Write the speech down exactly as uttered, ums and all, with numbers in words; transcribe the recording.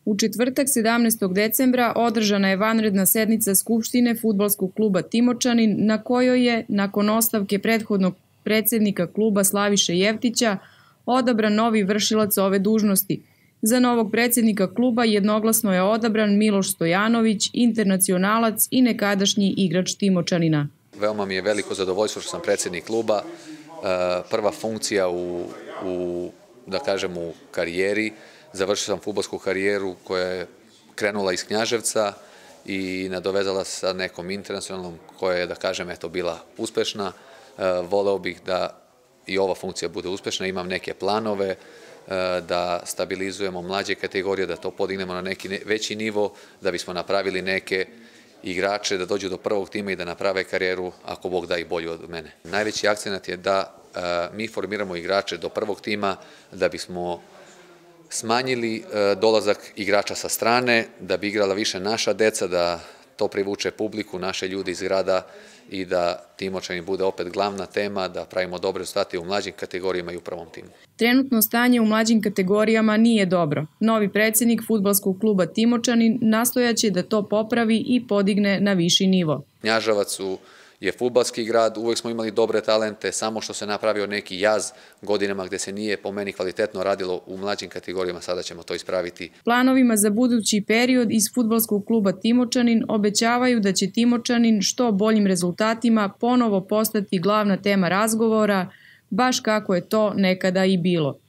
U četvrtak sedamnaestog decembra održana je vanredna sednica Skupštine Fudbalskog kluba Timočanin, na kojoj je, nakon ostavke prethodnog predsednika kluba Slaviše Jevtića, odabran novi vršilac ove dužnosti. Za novog predsednika kluba jednoglasno je odabran Miloš Stojanović, internacionalac i nekadašnji igrač Timočanina. Veoma mi je veliko zadovoljstvo što sam predsednik kluba. Prva funkcija u, u da kažem, u karijeri. Završio sam fudbalsku karijeru koja je krenula iz Knjaževca i nadovezala sa nekom internacionalnom koja je, da kažem, eto, bila uspešna. Voleo bih da i ova funkcija bude uspešna. Imam neke planove da stabilizujemo mlađe kategorije, da to podignemo na neki veći nivo, da bismo napravili neke igrače da dođu do prvog tima i da naprave karijeru, ako Bog da, i bolju od mene. Najveći akcenat je da mi formiramo igrače do prvog tima, da bismo smanjili dolazak igrača sa strane, da bi igrala više naša deca, da to privuče publiku, naše ljudi iz grada i da Timočani bude opet glavna tema, da pravimo dobre rezultate u mlađim kategorijama i u prvom timu. Trenutno stanje u mlađim kategorijama nije dobro. Novi predsednik Fudbalskog kluba Timočanin nastojaće da to popravi i podigne na viši nivo. Knjaževac je fudbalski grad, uvek smo imali dobre talente, samo što se napravio neki jaz godinama gde se nije po meni kvalitetno radilo u mlađim kategorijama, sada ćemo to ispraviti. Planovima za budući period iz Fudbalskog kluba Timočanin obećavaju da će Timočanin što boljim rezultatima ponovo postati glavna tema razgovora, baš kako je to nekada i bilo.